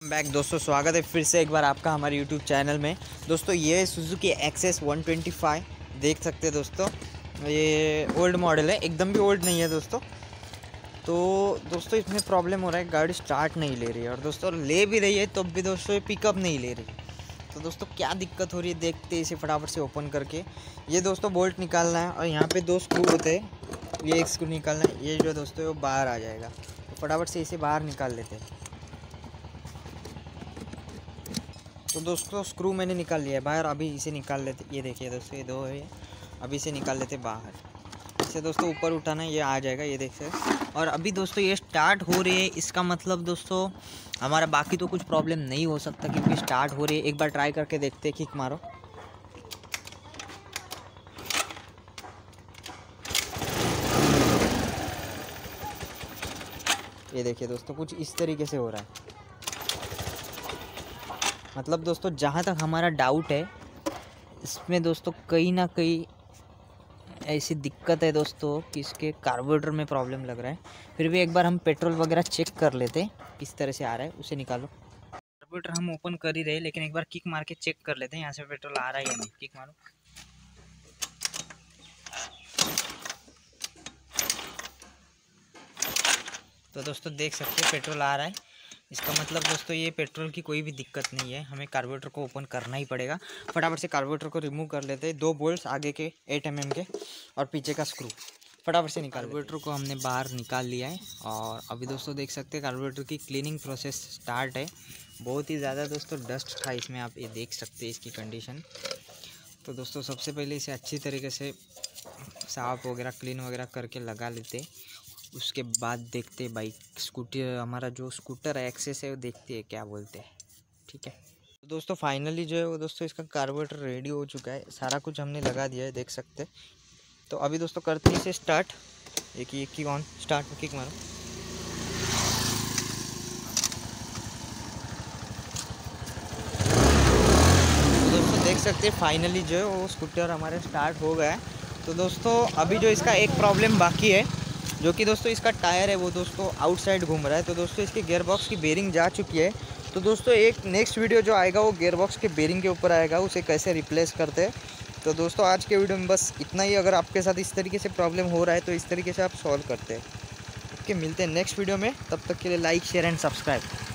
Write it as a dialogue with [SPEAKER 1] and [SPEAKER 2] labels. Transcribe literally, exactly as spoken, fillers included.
[SPEAKER 1] Back दोस्तों, स्वागत है फिर से एक बार आपका हमारे यूट्यूब चैनल में। दोस्तों ये Suzuki access one twenty five देख सकते हैं दोस्तों। ये ओल्ड मॉडल है, एकदम भी ओल्ड नहीं है दोस्तों। तो दोस्तों इसमें प्रॉब्लम हो रहा है, गाड़ी स्टार्ट नहीं ले रही है, और दोस्तों ले भी रही है तब तो भी दोस्तों ये पिकअप नहीं ले रही। तो दोस्तों क्या दिक्कत हो रही है देखते हैं इसे फटाफट से ओपन करके। ये दोस्तों बोल्ट निकालना है और यहाँ पे दो स्क्रू होते हैं, ये एक स्क्रू निकालना है, ये जो दोस्तों वो बाहर आ जाएगा। तो फटाफट से इसे बाहर निकाल लेते हैं। तो दोस्तों स्क्रू मैंने निकाल लिया है बाहर, अभी इसे निकाल लेते। ये देखिए दोस्तों, ये दो है, अभी इसे निकाल लेते बाहर। इसे दोस्तों ऊपर उठाना है, ये आ जाएगा, ये देख सकते। और अभी दोस्तों ये स्टार्ट हो रही है, इसका मतलब दोस्तों हमारा बाकी तो कुछ प्रॉब्लम नहीं हो सकता क्योंकि स्टार्ट हो रही है। एक बार ट्राई करके देखते हैं, किक मारो। ये देखिए दोस्तों, कुछ इस तरीके से हो रहा है। मतलब दोस्तों जहाँ तक हमारा डाउट है इसमें दोस्तों कहीं ना कहीं ऐसी दिक्कत है दोस्तों कि इसके कार्बोरेटर में प्रॉब्लम लग रहा है। फिर भी एक बार हम पेट्रोल वगैरह चेक कर लेते किस तरह से आ रहा है, उसे निकालो। कार्बोरेटर हम ओपन कर ही रहे, लेकिन एक बार किक मार के चेक कर लेते हैं यहाँ से पेट्रोल आ रहा है या नहीं। किक मारो। तो दोस्तों देख सकते हैं पेट्रोल आ रहा है। इसका मतलब दोस्तों ये पेट्रोल की कोई भी दिक्कत नहीं है, हमें कार्बोरेटर को ओपन करना ही पड़ेगा। फटाफट से कार्बोरेटर को रिमूव कर लेते हैं। दो बोल्ट्स आगे के एट एम एम के और पीछे का स्क्रू फटाफट से निकाल। कार्बोरेटर को हमने बाहर निकाल लिया है और अभी दोस्तों देख सकते हैं कार्बोरेटर की क्लीनिंग प्रोसेस स्टार्ट है। बहुत ही ज़्यादा दोस्तों डस्ट था इसमें, आप ये देख सकते हैं इसकी कंडीशन। तो दोस्तों सबसे पहले इसे अच्छी तरीके से साफ वगैरह क्लीन वगैरह करके लगा लेते, उसके बाद देखते बाइक स्कूटर, हमारा जो स्कूटर है एक्सेस है वो देखते हैं क्या बोलते हैं। ठीक है तो दोस्तों फाइनली जो है वो दोस्तों इसका कार्बोरेटर रेडी हो चुका है, सारा कुछ हमने लगा दिया है, देख सकते हैं। तो अभी दोस्तों करते हैं इसे स्टार्ट। एक एक की ऑन स्टार्ट में किक मारो। तो दोस्तों देख सकते हैं फाइनली जो है वो स्कूटर हमारे स्टार्ट हो गया है। तो दोस्तों अभी जो इसका एक प्रॉब्लम बाकी है, जो कि दोस्तों इसका टायर है वो दोस्तों आउटसाइड घूम रहा है। तो दोस्तों इसके गियर बॉक्स की बेरिंग जा चुकी है। तो दोस्तों एक नेक्स्ट वीडियो जो आएगा वो गियर बॉक्स के बेरिंग के ऊपर आएगा, उसे कैसे रिप्लेस करते हैं। तो दोस्तों आज के वीडियो में बस इतना ही। अगर आपके साथ इस तरीके से प्रॉब्लम हो रहा है तो इस तरीके से आप सॉल्व करते हैं। ओके, मिलते हैं नेक्स्ट वीडियो में, तब तक के लिए लाइक शेयर एंड सब्सक्राइब।